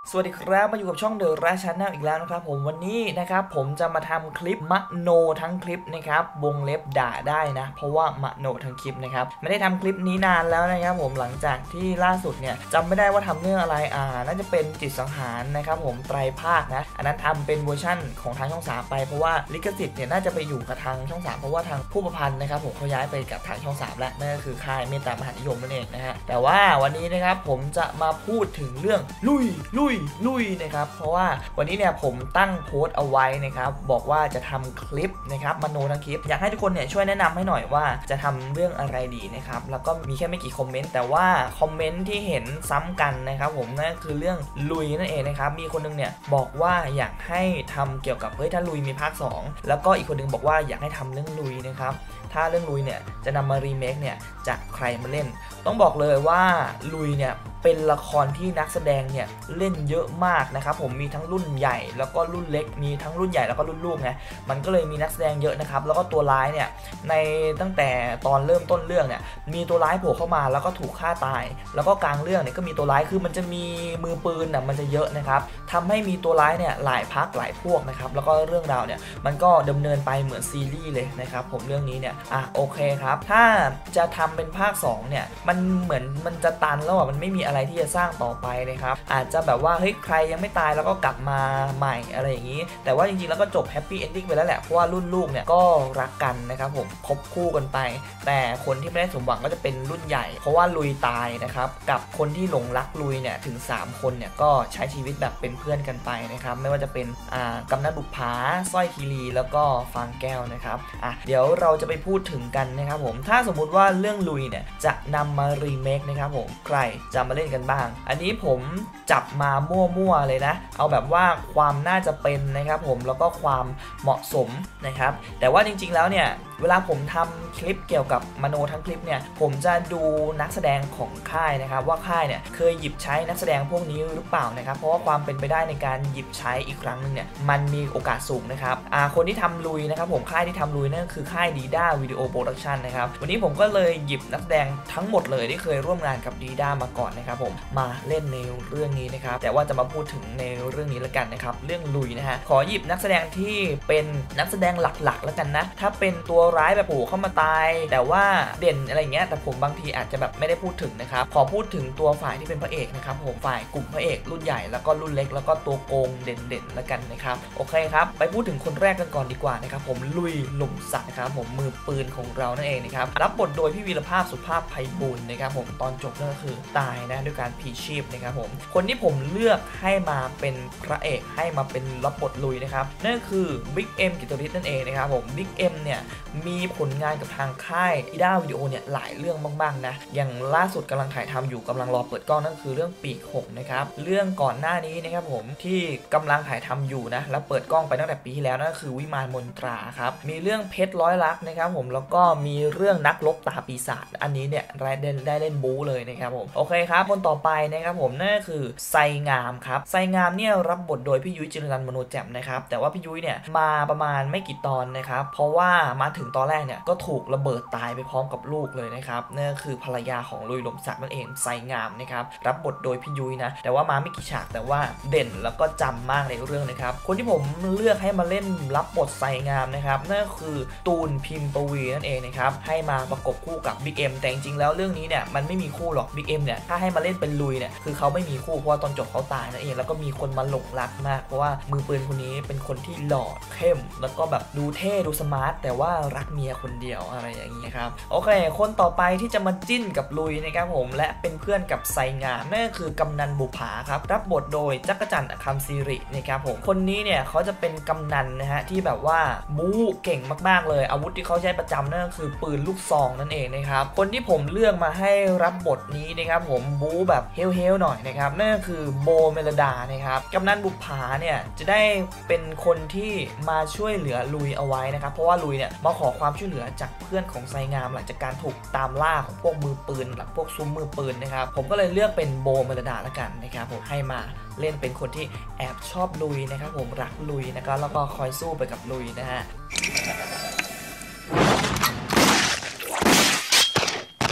สวัสดีครับมาอยู่กับช่องเดอะราชาแนลอีกแล้วนะครับผมวันนี้นะครับผมจะมาทำคลิปมโนทั้งคลิปนะครับวงเล็บด่าได้นะเพราะว่ามโนทั้งคลิปนะครับไม่ได้ทำคลิปนี้นานแล้วนะครับผมหลังจากที่ล่าสุดเนี่ยจำไม่ได้ว่าทำเรื่องอะไรน่าจะเป็นจิตสังหารนะครับผมไตรภาคนะอันนั้นทำเป็นเวอร์ชั่นของทางช่อง3ไปเพราะว่าลิขสิทธิ์เนี่ยน่าจะไปอยู่กับทางช่อง3เพราะว่าทางผู้ประพันธ์นะครับผมเขาย้ายไปกับทางช่อง3แล้วนั่นก็คือค่ายเมตตามหานิยมนั่นเองนะฮะแต่ว่าวันนี้นะครับผมจะมาพูดถึงเรื่องลุยนะครับเพราะว่าวันนี้เนี่ยผมตั้งโพสต์เอาไว้นะครับบอกว่าจะทำคลิปนะครับมโนทั้งคลิปอยากให้ทุกคนเนี่ยช่วยแนะนำให้หน่อยว่าจะทำเรื่องอะไรดีนะครับแล้วก็มีแค่ไม่กี่คอมเมนต์แต่ว่าคอมเมนต์ที่เห็นซ้ำกันนะครับผมนั่นคือเรื่องลุยนั่นเองนะครับมีคนนึงเนี่ยบอกว่าอยากให้ทำเกี่ยวกับถ้าลุยมีภาค2แล้วก็อีกคนนึงบอกว่าอยากให้ทำเรื่องลุยนะครับถ้าเรื่องลุยเนี่ยจะนำมารีเมคเนี่ยจากใครมาเล่นต้องบอกเลยว่าลุยเนี่ยเป็นละครที่นักแสดงเนี่ยเล่นเยอะมากนะครับผมมีทั้งรุ่นใหญ่แล้วก็รุ่นเล็กมีทั้งรุ่นใหญ่แล้วก็รุ่นลูกไงมันก็เลยมีนักแสดงเยอะนะครับแล้วก็ตัวร้ายเนี่ยในตั้งแต่ตอนเริ่มต้นเรื่องเนี่ยมีตัวร้ายโผล่เข้ามาแล้วก็ถูกฆ่าตายแล้วก็กลางเรื่องเนี่ยก็มีตัวร้ายคือมันจะมีมือปืนมันจะเยอะนะครับทำให้มีตัวร้ายเนี่ยหลายพักหลายพวกนะครับแล้วก็เรื่องราวเนี่ยมันก็ดำเนินไปเหมือนซีรีส์เลยนะครับผมเรื่องนี้เนี่ยโอเคครับถ้าจะทำเป็นภาค2เนี่ยมันเหมือนมันจะตันแล้วมันไม่มีอะไรที่จะสร้างต่อไปนะครับอาจจะแบบว่าเฮ้ยใครยังไม่ตายแล้วก็กลับมาใหม่อะไรอย่างนี้แต่ว่าจริงๆแล้วก็จบแฮปปี้เอนดิ้งไปแล้วแหละเพราะว่ารุ่นลูกเนี่ยก็รักกันนะครับผมคบคู่กันไปแต่คนที่ไม่ได้สมหวังก็จะเป็นรุ่นใหญ่เพราะว่าลุยตายนะครับกับคนที่หลงรักลุยเนี่ยถึง3คนเนี่ยก็ใช้ชีวิตแบบเป็นเพื่อนกันไปนะครับไม่ว่าจะเป็นกำนันบุปผาสร้อยคีรีแล้วก็ฟางแก้วนะครับเดี๋ยวเราจะไปพูดถึงกันนะครับผมถ้าสมมุติว่าเรื่องลุยเนี่ยจะนำมารีเมคนะครับผมใครจะมาเล่นกันบ้างอันนี้ผมจับมามั่วๆเลยนะเอาแบบว่าความน่าจะเป็นนะครับผมแล้วก็ความเหมาะสมนะครับแต่ว่าจริงๆแล้วเนี่ยเวลาผมทำคลิปเกี่ยวกับมโนทั้งคลิปเนี่ยผมจะดูนักแสดงของค่ายนะครับว่าค่ายเนี่ยเคยหยิบใช้นักแสดงพวกนี้หรือเปล่านะครับเพราะว่าความเป็นไปได้ในการหยิบใช้อีกครั้งนึงเนี่ยมันมีโอกาสสูงนะครับคนที่ทำลุยนะครับผมค่ายที่ทำลุยนั่นคือค่ายดีด้าวิดีโอโปรดักชันนะครับวันนี้ผมก็เลยหยิบนักแสดงทั้งหมดเลยที่เคยร่วมงานกับดีด้ามาก่อนนะครับผมมาเล่นในเรื่องนี้นะครับแต่ว่าจะมาพูดถึงในเรื่องนี้แล้วกันนะครับเรื่องลุยนะฮะขอหยิบนักแสดงที่เป็นนักแสดงหลักๆแล้วกันนะถ้าเป็นตัวร้ายแบบโผล่เข้ามาตายแต่ว่าเด่นอะไรเงี้ยแต่ผมบางทีอาจจะแบบไม่ได้พูดถึงนะครับขอพูดถึงตัวฝ่ายที่เป็นพระเอกนะครับผมฝ่ายกลุ่มพระเอกรุ่นใหญ่แล้วก็รุ่นเล็กแล้วก็ตัวโกงเด่นๆแล้วกันนะครับโอเคครับไปพูดถึงคนแรกกันก่อนดีกว่านะครับผมลุยหล่มสักนะครับผมมือปืนของเรานั่นเองนะครับรับบทโดยพี่วีรภาพสุภาพไพบูลย์นะครับผมตอนจบก็คือตายนะด้วยการผีชีพนะครับผมคนที่ผมเลือกให้มาเป็นพระเอกให้มาเป็นรับบทลุยนะครับนั่นคือบิ๊กเอ็มกิตติฤทธิ์นั่นเองนะครับผมบิ๊กเอ็มเนี่ยมีผลงานกับทางค่ายอีด้าวิดีโอเนี่ยหลายเรื่องมากๆนะอย่างล่าสุดกำลังถ่ายทำอยู่กำลังรอเปิดกล้องนั่นคือเรื่องปีกหกนะครับเรื่องก่อนหน้านี้นะครับผมที่กำลังถ่ายทำอยู่นะแล้วเปิดกล้องไปตั้งแต่ปีที่แล้วนั่นคือวิมานมนตราครับมีเรื่องเพชรร้อยลักษณ์นะครับผมแล้วก็มีเรื่องนักรบตาปีศาจอันนี้เนี่ยได้เล่นบู๊เลยนะครับผมโอเคครับคนต่อไปนะครับผมนั่นคือไซงามครับไซงามเนี่ยรับบทโดยพี่ยุ้ยจิรนันท์มโนแจ่มนะครับแต่ว่าพี่ยุ้ยเนี่ยมาประมาณไม่กี่ตอนนะครับเพราะว่ามาถึงตอนแรกเนี่ยก็ถูกระเบิดตายไปพร้อมกับลูกเลยนะครับนั่นคือภรรยาของลุยหล่มสักนั่นเองไซงามนะครับรับบทโดยพี่ยุ้ยนะแต่ว่ามาไม่กี่ฉากแต่ว่าเด่นแล้วก็จำมากในเรื่องนะครับคนที่ผมเลือกให้มาเล่นรับบทไซงามนะครับนั่นคือตูนพิมปวีนั่นเองนะครับให้มาประกบคู่กับบิ๊กเอ็มแต่จริงๆแล้วเรื่องนี้เนี่ยมันไม่มีคู่หรอกบิ๊กเอ็มเนี่ยถ้าให้มาเล่นเป็นลุยเนี่ยคือเขาไม่มีคู่เพราะว่าตอนจบเขาตายนั่นเองแล้วก็มีคนมาหลงรักมากเพราะว่ามือปืนคนนี้เป็นคนที่หล่อเข้มแล้วก็แบบดูเท่ดูสมาร์ทแต่ว่ารักเมียคนเดียวอะไรอย่างนี้ครับโอเคคนต่อไปที่จะมาจิ้นกับลุยนะครับผมและเป็นเพื่อนกับไซงามนั่นคือกำนันบุภาครับรับบทโดยจักรจันทร์อคัมศิรินะครับผมคนนี้เนี่ยเขาจะเป็นกำนันนะฮะที่แบบว่าบู๊เก่งมากๆเลยอาวุธที่เขาใช้ประจำนั่นก็คือปืนลูกซองนั่นเองนะครับคนที่ผมเลือกมาให้รับบทนี้นะครับผมบู๊แบบเฮลหน่อยนะครับนั่นก็คือโบเมลดานะครับกำนันบุภาเนี่ยจะได้เป็นคนที่มาช่วยเหลือลุยเอาไว้นะครับเพราะว่าลุยเนี่ยมาขอความช่วยเหลือจากเพื่อนของไซงามหลังจากการถูกตามล่าของพวกมือปืนหลังพวกซุ้มมือปืนนะครับผมก็เลยเลือกเป็นโบเมลดาละกันนะครับผมให้มาเล่นเป็นคนที่แอบชอบลุยนะครับผมรักลุยนะครับแล้วก็คอยสู้ไปกับลุยนะฮะ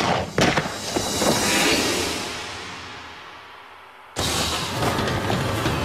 โ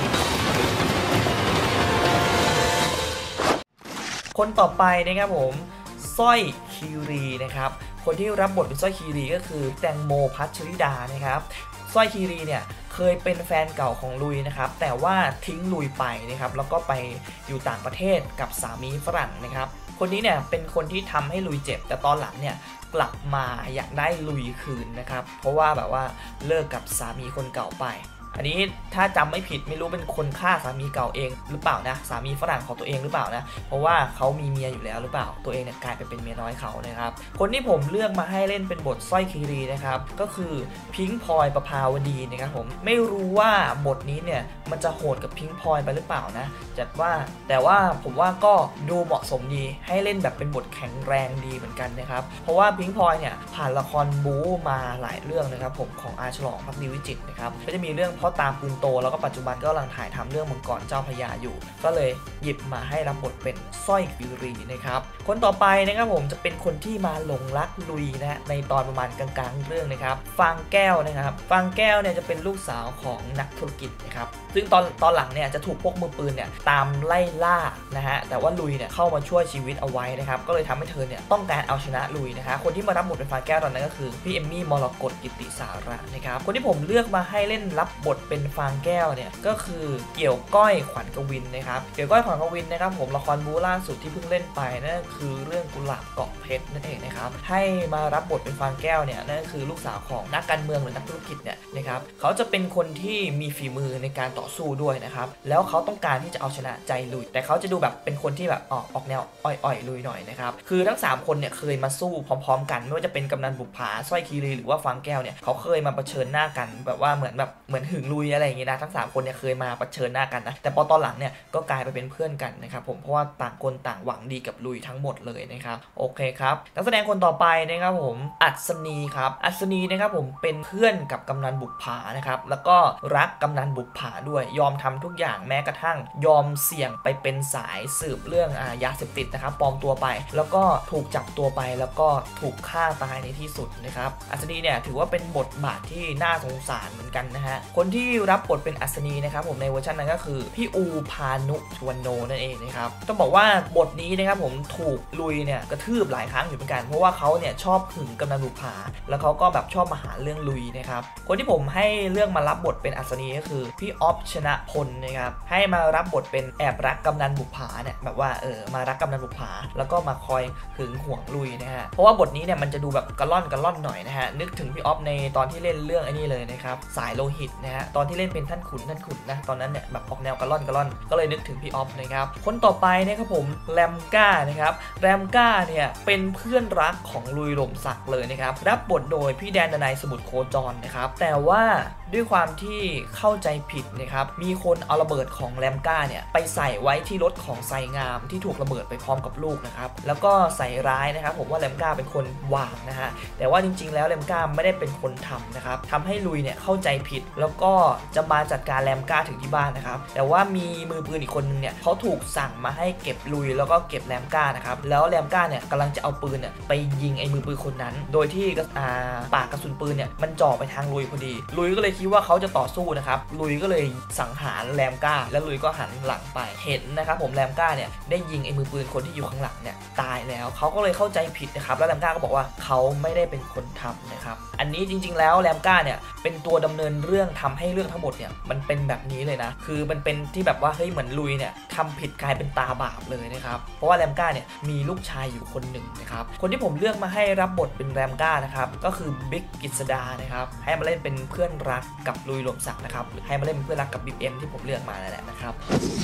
คนต่อไปนะครับผมสร้อยคีรีนะครับคนที่รับบทเป็นสร้อยคีรีก็คือแตงโมพัชริดานะครับสร้อยคีรีเนี่ยเคยเป็นแฟนเก่าของลุยนะครับแต่ว่าทิ้งลุยไปนะครับแล้วก็ไปอยู่ต่างประเทศกับสามีฝรั่งนะครับคนนี้เนี่ยเป็นคนที่ทำให้ลุยเจ็บแต่ตอนหลังเนี่ยกลับมาอยากได้ลุยคืนนะครับเพราะว่าแบบว่าเลิกกับสามีคนเก่าไปอันนี้ถ้าจำไม่ผิดไม่รู้เป็นคนฆ่าสามีเก่าเองหรือเปล่านะสามีฝรั่งของตัวเองหรือเปล่านะเพราะว่าเขามีเมียอยู่แล้วหรือเปล่าตัวเองเนี่ยกลายไปเป็นเมียน้อยเขานะครับคนที่ผมเลือกมาให้เล่นเป็นบทสร้อยคีรีนะครับก็คือพิงค์พลอยประภาวดีนะครับผมไม่รู้ว่าบทนี้เนี่ยมันจะโหดกับพิงค์พลอยไปหรือเปล่านะแต่ว่าผมว่าก็ดูเหมาะสมดีให้เล่นแบบเป็นบทแข็งแรงดีเหมือนกันนะครับเพราะว่าพิงค์พลอยเนี่ยผ่านละครบู๊มาหลายเรื่องนะครับผมของอาฉลองภักดีวิจิตรนะครับก็จะมีเรื่องพ่อตามปืนโตแล้วก็ปัจจุบันก็กำลังถ่ายทำเรื่องมังกรเจ้าพระยาอยู่ก็เลยหยิบมาให้รับบทเป็นสร้อยคีรีนะครับคนต่อไปนะครับผมจะเป็นคนที่มาหลงรักลุยนะในตอนประมาณกลางๆเรื่องนะครับฟางแก้วนะครับฟางแก้วเนี่ยจะเป็นลูกสาวของนักธุรกิจนะครับซึ่งตอนหลังเนี่ยจะถูกพวกมือปืนเนี่ยตามไล่ล่านะฮะแต่ว่าลุยเนี่ยเข้ามาช่วยชีวิตเอาไว้นะครับก็เลยทำให้เธอเนี่ยต้องการเอาชนะลุยนะคะคนที่มารับบทเป็นฟางแก้วตอนนั้นก็คือพี่เอมมี่มรกตกิติสาระนะครับคนที่ผมเลือกมาให้เล่นรับบทเป็นฟางแก้วเนี่ยก็คือเกี่ยวก้อยขวัญกวินนะครับเกี่ยวก้อยขวัญกวินนะครับผมละครบู๊ล่าสุดที่เพิ่งเล่นไปนั่นคือเรื่องกุหลาบเกาะเพชรนั่นเองนะครับให้มารับบทเป็นฟางแก้วเนี่ยนั่นคือลูกสาวของนักการเมืองหรือนักธุรกิจเนี่ยนะครับเขาจะเป็นคนที่มีฝีมือในการต่อสู้ด้วยนะครับแล้วเขาต้องการที่จะเอาชนะใจลุยแต่เขาจะดูแบบเป็นคนที่แบบออกแนวอ่อยๆลุยหน่อยนะครับคือทั้ง3คนเนี่ยเคยมาสู้พร้อมๆกันไม่ว่าจะเป็นกำนันบุปผาสร้อยคีรีหรือว่าฟางแก้วเนี่ยเขาเคยมาเผชิญหน้ากันแบบว่าเหมือนหึงลุยอะไรอย่างงี้นะทั้ง3คนเนี่ยเคยมาเผชิญหน้ากันนะแต่พอตอนหลังเนี่ยก็กลายไปเป็นเพื่อนกันนะครับผมเพราะว่าต่างคนต่างหวังดีกับลุยทั้งหมดเลยนะครับโอเคครับนักแสดงคนต่อไปนะครับผมอัศนีครับอัศนีนะครับผมเป็นเพื่อนกับกำนันบุปผานะครับแล้วก็รักกำนันบุปผาด้วยยอมทำทุกอย่างแม้กระทั่งยอมเสี่ยงไปเป็นสายสืบเรื่องยาเสพติดนะครับปลอมตัวไปแล้วก็ถูกจับตัวไปแล้วก็ถูกฆ่าตายในที่สุดนะครับอัศนีเนี่ยถือว่าเป็นบทบาทที่น่าสงสารเหมือนกันนะฮะคนที่รับบทเป็นอัศนีนะครับผมในเวอร์ชันนั้นก็คือพี่อูพานุชวนโนนั่นเองนะครับต้องบอกว่าบทนี้นะครับผมถูกลุยเนี่ยกระทืบหลายครั้งอยู่เหมือนกันเพราะว่าเขาเนี่ยชอบหึงกำนันบุปผาแล้วเขาก็แบบชอบมาหาเรื่องลุยนะครับคนที่ผมให้เรื่องมารับบทเป็นอัศนีก็คือพี่ออฟชนะพลนะครับให้มารับบทเป็นแอบรักกำนันบุปผาเนี่ยแบบว่ามารักกำนันบุปผาแล้วก็มาคอยหึงหวงลุยนะฮะเพราะว่าบทนี้เนี่ยมันจะดูแบบกระล่อนหน่อยนะฮะนึกถึงพี่ออฟในตอนที่เล่นเรื่องไอ้นี่เลยนะครับสายโลหิตนะฮะตอนที่เล่นเป็นท่านขุนนะตอนนั้นเนี่ยแบบออกแนวกระล่อนก็เลยนึกถึงพี่ออฟนะครับคนต่อไปนะครับผมแรมก้านะครับแรมก้าเนี่ยเป็นเพื่อนรักของลุยหล่มสักเลยนะครับรับบทโดยพี่แดนดนัยสมุทรโคจรนะครับแต่ว่าด้วยความที่เข้าใจผิดนะครับมีคนเอาระเบิดของแรมก้าเนี่ยไปใส่ไว้ที่รถของไซงามที่ถูกระเบิดไปพร้อมกับลูกนะครับแล้วก็ใส่ร้ายนะครับผมว่าแรมก้าเป็นคนวางนะฮะแต่ว่าจริงๆแล้วแรมก้าไม่ได้เป็นคนทำนะครับทำให้ลุยเนี่ยเข้าใจผิดแล้วก็จะมาจัดการแรมก้าถึงที่บ้านนะครับแต่ว่ามีมือปืนอีกคนนึงเนี่ยเขาถูกสั่งมาให้เก็บลุยแล้วก็เก็บแรมก้านะครับแล้วแรมก้าเนี่ยกำลังจะเอาปืนเนี่ยไปยิงไอ้มือปืนคนนั้นโดยที่ปากกระสุนปืนเนี่ยมันจ่อไปทางลุยพอดีลุยก็เลยคิดว่าเขาจะต่อสู้นะครับลุยก็เลยสังหารแรมก้าแล้วลุยก็หันหลังไปเห็นนะครับผมแรมก้าเนี่ยได้ยิงไอ้มือปืนคนที่อยู่ข้างหลังเนี่ยตายแล้วเขาก็เลยเข้าใจผิดนะครับแล้วแรมก้าก็บอกว่าเขาไม่ได้เป็นคนทำนะครับอันนี้จริงๆแล้วแรมก้าเนี่ยเป็นตัวดำเนินเรื่องทำให้เรื่องทั้งหมดเนี่ยมันเป็นแบบนี้เลยนะคือมันเป็นที่แบบว่าเฮ้ยเหมือนลุยเนี่ยทำผิดกลายเป็นตาบาปเลยนะครับเพราะว่าแรมก้าเนี่ยมีลูกชายอยู่คนหนึ่งนะครับคนที่ผมเลือกมาให้รับบทเป็นแรมก้านะครับก็คือบิ๊กกฤษดานะครับให้มาเล่นเป็นเพื่อนรักกับลุยหล่มสักนะครับให้มาเล่นเป็นเพื่อนรักกับบิ๊กเอ็มที่ผมเลือกมานั่นแหละนะครับ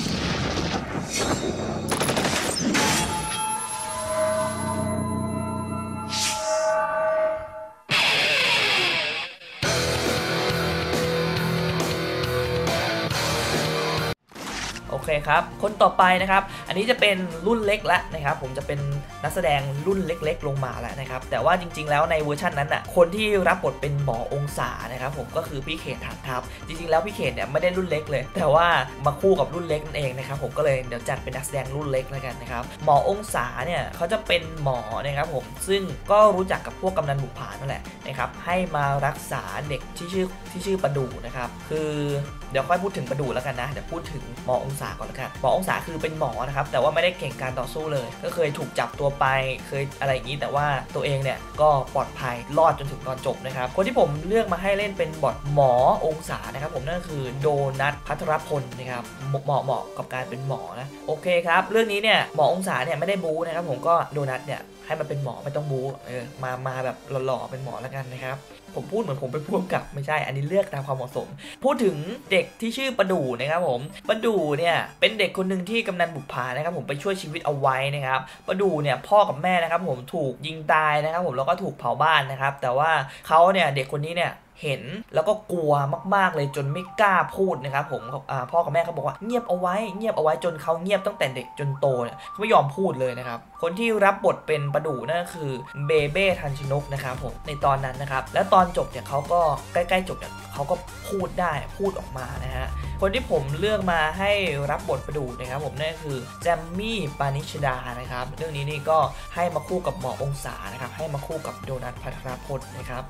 โอเคครับคนต่อไปนะครับอันนี้จะเป็นรุ่นเล็กแล้วนะครับผมจะเป็นนักแสดงรุ่นเล็กๆลงมาแล้วนะครับแต่ว่าจริงๆแล้วในเวอร์ชันนั้นน่ะคนที่รับบทเป็นหมอองศานะครับผมก็คือพี่เขตฐานทัพจริงๆแล้วพี่เขตเนี่ยไม่ได้รุ่นเล็กเลยแต่ว่ามาคู่กับรุ่นเล็กนั่นเองนะครับผมก็เลยเดี๋ยวจัดเป็นนักแสดงรุ่นเล็กแล้วกันนะครับหมอองศาเนี่ยเขาจะเป็นหมอนะครับผมซึ่งก็รู้จักกับพวกกำนันบุปผานั่นแหละนะครับให้มารักษาเด็กที่ชื่อประดูนะครับคือเดี๋ยวค่อยพูดถึงประดูแล้วกันนะเดี๋ยวพูดถึงหมอองศาก่อนละกันหมอองศาคือเป็นหมอนะครับแต่ว่าไม่ได้เก่งการต่อสู้เลยก็เคยถูกจับตัวไปเคยอะไรอย่างนี้แต่ว่าตัวเองเนี่ยก็ปลอดภัยรอดจนถึงตอนจบนะครับคนที่ผมเลือกมาให้เล่นเป็นบอทหมอองศานะครับผมนั่นก็คือโดนัทภัทรพลนะครับเหมาะกับการเป็นหมอนะโอเคครับเรื่องนี้เนี่ยหมอองศาเนี่ยไม่ได้บู๊นะครับผมก็โดนัทเนี่ยให้มันเป็นหมอไม่ต้องบู๊มาแบบหล่อๆเป็นหมอแล้วกันนะครับผมพูดเหมือนผมเป็นผู้กำกับไม่ใช่อันนี้เลือกตามความเหมาะสมพูดถึงเด็กที่ชื่อประดู่นะครับผมประดู่เนี่ยเป็นเด็กคนหนึ่งที่กำนันบุปผานะครับผมไปช่วยชีวิตเอาไว้นะครับประดู่เนี่ยพ่อกับแม่นะครับผมถูกยิงตายนะครับผมแล้วก็ถูกเผาบ้านนะครับแต่ว่าเขาเนี่ยเด็กคนนี้เนี่ยเห็นแล้วก็กลัวมากๆเลยจนไม่กล้าพูดนะครับผมพ่อกับแม่เขาบอกว่าเงียบเอาไว้จนเขาเงียบตั้งแต่เด็กจนโตเนี่ยเขาไม่ยอมพูดเลยนะครับคนที่รับบทเป็นประดู่นั่นก็คือเบเบ้ทันชนกนะครับผมในตอนนั้นนะครับแล้วตอนจบเนี่ยเขาก็ใกล้ๆจบเนี่ยเขาก็พูดออกมานะฮะคนที่ผมเลือกมาให้รับบทประดู่นะครับผมนั่นก็คือแจมมี่ปานิชดานะครับเรื่องนี้นี่ก็ให้มาคู่กับหมอองศานะครับให้มาคู่กับโดนัทภัทรพลนะครับ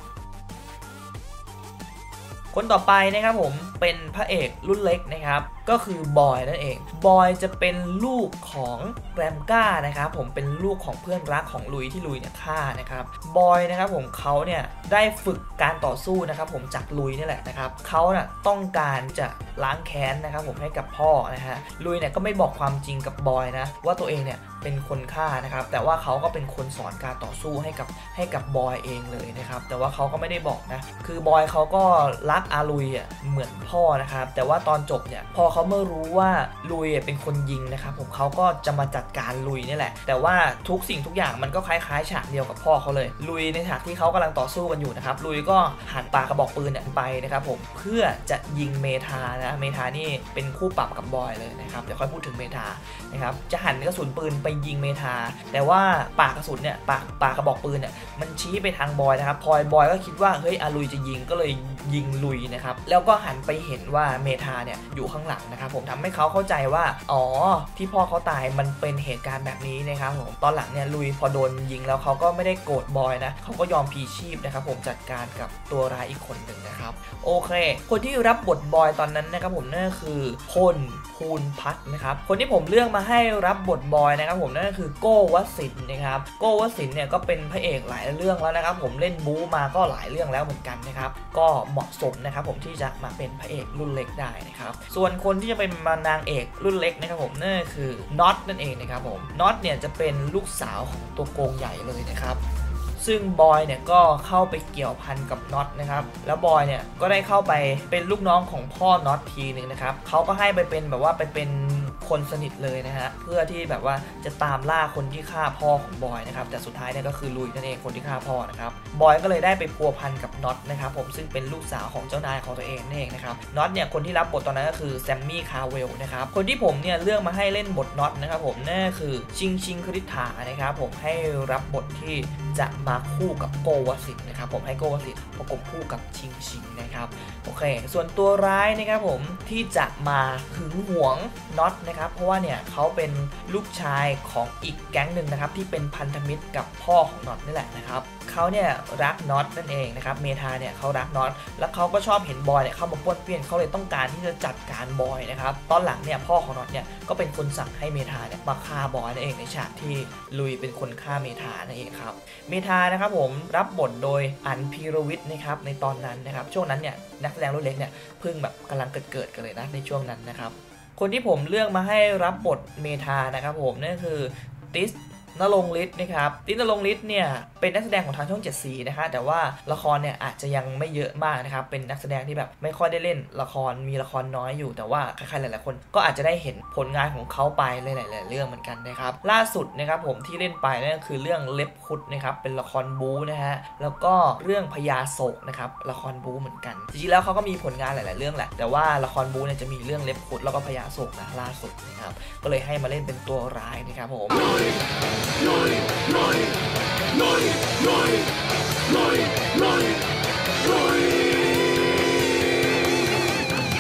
คนต่อไปนะครับผมเป็นพระเอกรุ่นเล็กนะครับก็คือบอยนั่นเองบอยจะเป็นลูกของแรมก้านะครับผมเป็นลูกของเพื่อนรักของลุยที่ลุยเนี่ยฆ่านะครับบอยนะครับผมเขาเนี่ยได้ฝึกการต่อสู้นะครับผมจากลุยนี่แหละนะครับเขาน่ะต้องการจะล้างแค้นนะครับผมให้กับพ่อนะฮะลุยเนี่ยก็ไม่บอกความจริงกับบอยนะว่าตัวเองเนี่ยเป็นคนฆ่านะครับแต่ว่าเขาก็เป็นคนสอนการต่อสู้ให้กับบอยเองเลยนะครับแต่ว่าเขาก็ไม่ได้บอกนะคือบอยเขาก็รักอาลุยอ่ะเหมือนพ่อนะครับแต่ว่าตอนจบเนี่ยพอเขาเมื่อรู้ว่าลุยเป็นคนยิงนะครับผมเขาก็จะมาจัดการลุยนี่แหละแต่ว่าทุกสิ่งทุกอย่างมันก็คล้ายๆฉากเดียวกับพ่อเขาเลยลุยในฉากที่เขากำลังต่อสู้กันอยู่นะครับลุยก็หันปากกระบอกปืนเนี่ยไปนะครับผมเพื่อจะยิงเมธานะเมธานี่เป็นคู่ปรับกับบอยเลยนะครับเดี๋ยวค่อยพูดถึงเมธานะครับจะหันกระสุนปืนไปยิงเมธาแต่ว่าปากกระสุนเนี่ยปากกระบอกปืนเนี่ยมันชี้ไปทางบอยนะครับบอยก็คิดว่าเฮ้ยอาลุยจะยิงก็เลยยิงลุยนะครับแล้วก็หันไปเห็นว่าเมธาเนี่ยอยู่ข้างหลังนะครับผมทำให้เขาเข้าใจว่าอ๋อที่พ่อเขาตายมันเป็นเหตุการณ์แบบนี้นะครับผมตอนหลังเนี่ยลุยพอโดนยิงแล้วเขาก็ไม่ได้โกรธบอยนะเขาก็ยอมพลีชีพนะครับผมจัดการกับตัวร้ายอีกคนหนึ่งนะครับโอเคคนที่รับบทบอยตอนนั้นนะครับผมนั่นก็คือพลภูลพัฒน์นะครับคนที่ผมเลือกมาให้รับบทบอยนะครับผมนั่นก็คือโก้วสินทร์นะครับโก้วสินทร์เนี่ยก็เป็นพระเอกหลายเรื่องแล้วนะครับผมเล่นบู๊มาก็หลายเรื่องแล้วเหมือนกันนะครับก็เหมาะสมนะครับผมที่จะมาเป็นพระเอกรุ่นเล็กได้นะครับส่วนคนที่จะเป็นนางเอกรุ่นเล็กนะครับผมนั่นก็คือน็อตนั่นเองนะครับผมน็อตเนี่ยจะเป็นลูกสาวของตัวโกงใหญ่เลยนะครับซึ่งบอยเนี่ยก็เข้าไปเกี่ยวพันกับน็อตนะครับแล้วบอยเนี่ยก็ได้เข้าไปเป็นลูกน้องของพ่อน็อตทีหนึ่งนะครับเขาก็ให้ไปเป็นแบบว่าไปเป็นคนสนิทเลยนะฮะเพื่อที่แบบว่าจะตามล่าคนที่ฆ่าพ่อของบอยนะครับแต่สุดท้ายเนี่ยก็คือลุยนั่นเองคนที่ฆ่าพ่อนะครับบอยก็เลยได้ไปพัวพันกับน็อตนะครับผมซึ่งเป็นลูกสาวของเจ้านายของตัวเองนั่นเองนะครับน็อตเนี่ยคนที่รับบทตอนนั้นก็คือแซมมี่คาร์เวลนะครับคนที่ผมเนี่ยเลือกมาให้เล่นบทน็อตนะครับผมนั่นก็คือชิงคริษฐานะครับผมให้รับบทที่จะมาคู่กับโกวสิทธิ์นะครับผมให้โกวสิทธิ์ประกบคู่กับชิงนะครับโอเคส่วนตัวร้ายนะครับผมที่จะมาหึงหวงน็อตนะครับเพราะว่าเนี่ยเขาเป็นลูกชายของอีกแก๊งหนึ่งนะครับที่เป็นพันธมิตรกับพ่อของน็อตนี่แหละนะครับเขาเนี่ยรักน็อตนั่นเองนะครับเมธาเนี่ยเขารักน็อตแล้วเขาก็ชอบเห็นบอยเนี่ยเข้ามาป้วนเปี้ยนเขาเลยต้องการที่จะจัดการบอยนะครับตอนหลังเนี่ยพ่อของน็อตเนี่ยก็เป็นคนสั่งให้เมธาเนี่ยมาฆ่าบอยนั่นเองในฉากที่ลุยเป็นคนฆ่าเมธานั่นเองครับเมธานะครับผมรับบทโดยอันพีรวิทย์นะครับในตอนนั้นนะครับช่วงนั้นเนี่ยนักแสดงรุ่นเล็กเนี่ยเพิ่งแบบกำลังเกิดกันเลยนะในช่วงนั้นนะครับคนที่ผมเลือกมาให้รับบทเมธานะครับผมนั่นคือติสณรงค์ฤทธิ์นะครับติสณรงค์ฤทธิ์เนี่ยเป็นนักแสดงของทางช่อง7 สีนะคะแต่ว่าละครเนี่ยอาจจะยังไม่เยอะมากนะครับเป็นนักแสดงที่แบบไม่ค่อยได้เล่นละครมีละครน้อยอยู่แต่ว่าใครๆหลายๆคนก็อาจจะได้เห็นผลงานของเขาไปหลายๆเรื่องเหมือนกันนะครับล่าสุดนะครับผมที่เล่นไปนั่นก็คือเรื่องเล็บคุดนะครับเป็นละครบู๊นะฮะแล้วก็เรื่องพญาโศกนะครับละครบู๊เหมือนกันจริงๆแล้วเขาก็มีผลงานหลายๆเรื่องแหละแต่ว่าละครบู๊เนี่ยจะมีเรื่องเล็บคุดแล้วก็พญาโศกนะล่าสุดนะครับก็เลยให้มาเล่นเป็นตัวร้ายนะครับผม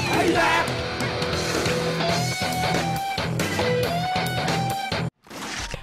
โอเคค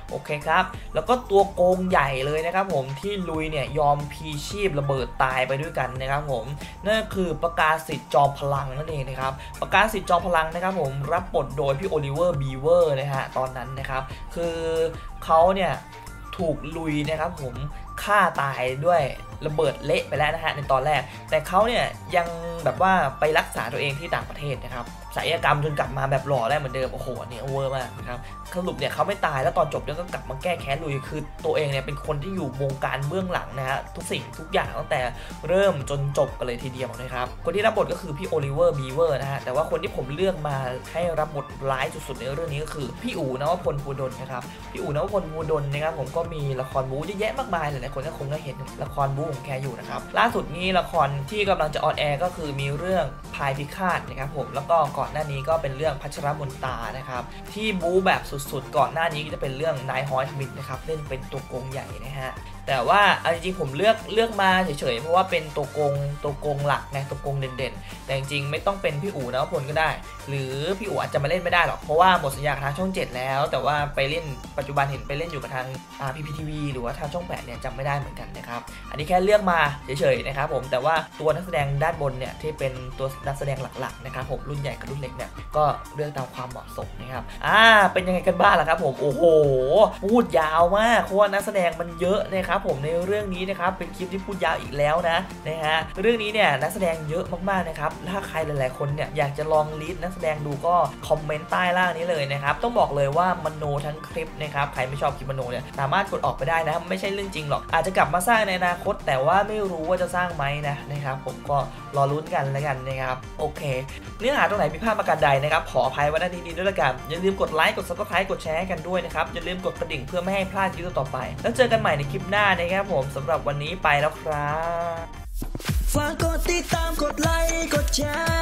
นะครับแล้วก็ตัวโกงใหญ่เลยนะครับผมที่ลุยเนี่ยยอมพีชีพระเบิดตายไปด้วยกันนะครับผมนั่นคือประกาศสิทธิ์จอมพลังนั่นเองนะครับประกาศสิทธิ์จอมพลังนะครับผมรับบทโดยพี่โอลิเวอร์บีเวอร์นะฮะตอนนั้นนะครับคือเขาเนี่ยถูกลุยนะครับผมฆ่าตายด้วยระเบิดเละไปแล้วนะฮะในตอนแรกแต่เขาเนี่ยยังแบบว่าไปรักษาตัวเองที่ต่างประเทศนะครับศัลยกรรมจนกลับมาแบบหล่อได้เหมือนเดิมโอ้โหเนี่ยเวอร์มากนะครับสรุปเนี่ยเขาไม่ตายแล้วตอนจบเนี่ยก็กลับมาแก้แค้นลุยคือตัวเองเนี่ยเป็นคนที่อยู่วงการเบื้องหลังนะฮะทุกสิ่งทุกอย่างตั้งแต่เริ่มจนจบกันเลยทีเดียวนะครับคนที่รับบทก็คือพี่โอลิเวอร์บีเวอร์นะฮะแต่ว่าคนที่ผมเลือกมาให้รับบทร้ายสุดๆในเรื่องนี้ก็คือพี่อู๋นวพลภูดลนะครับพี่อู๋นวพลภูดลนะครับผมก็มีละครบู๊เยอะแยะมากมายหลายๆคนก็คงได้เห็นละครบู๊ของแกอยู่นะครับล่าสุดนี้ละครที่กำลังจะออนแอร์ก็คือมีเรื่องพายพิฆาตนะครับผมแล้วก็ก่อนหน้านี้ก็เป็นเรื่องพัชรมนตานะครับที่บู๊แบบสุดๆก่อนหน้านี้ก็จะเป็นเรื่องนายฮอยทมิตนะครับเล่นเป็นตัวโกงใหญ่นะฮะแต่ว่าจริงๆผมเลือกมาเฉยๆเพราะว่าเป็นตัวโกงหลักไงตัวโกงเด่นๆแต่จริงๆไม่ต้องเป็นพี่อู๋นวพลก็ได้หรือพี่อู๋อาจจะมาเล่นไม่ได้หรอกเพราะว่าหมดสัญญาทางช่อง7แล้วแต่ว่าไปเล่นปัจจุบันเห็นไปเล่นอยู่กับทางPPTV หรือว่าทางช่อง8เนี่ยจำไม่ได้เหมือนกันนะครับอันนี้แค่เลือกมาเฉยๆนะครับผมแต่ว่าตัวนักแสดงด้านบนเนี่ยที่เป็นตัวนักแสดงหลักๆนะครับผมรุ่นใหญ่กับรุ่นเล็กเนี่ยก็เลือกตามความเหมาะสมนะครับเป็นยังไงกันบ้างล่ะครับผมโอ้โหพูดยาวมากเพราะว่านักแสดงมันเยอะนะครับผมในเรื่องนี้นะครับเป็นคลิปที่พูดยาวอีกแล้วนะฮะเรื่องนี้เนี่ยนักแสดงเยอะมากๆนะครับถ้าใครหลายๆคนเนี่ยอยากจะลองลิสต์นักแสดงดูก็คอมเมนต์ใต้ล่างนี้เลยนะครับต้องบอกเลยว่ามโนทั้งคลิปนะครับใครไม่ชอบคลิปมโนเนี่ยสามารถกดออกไปได้นะไม่ใช่เรื่องจริงหรอกอาจจะกลับมาสร้างในอนาคตแต่ว่าไม่รู้ว่าจะสร้างไหมนะครับผมก็รอลุ้นกันแล้วกันนะครับโอเคเนื้อหาตรงไหนผิดพลาดประการใดนะครับขออภัยไว้ณที่นี้ด้วยละกันอย่าลืมกดไลค์กด Subscribe กดแชร์กันด้วยนะครับอย่าลืมกดกระดิ่งเพื่อไม่ให้พลาดคลิปต่อไปแล้วเจอกันใหม่ในคลิปหน้านะครับผมสำหรับวันนี้ไปแล้วครับฝากกดติดตามกดไลค์กดแชร์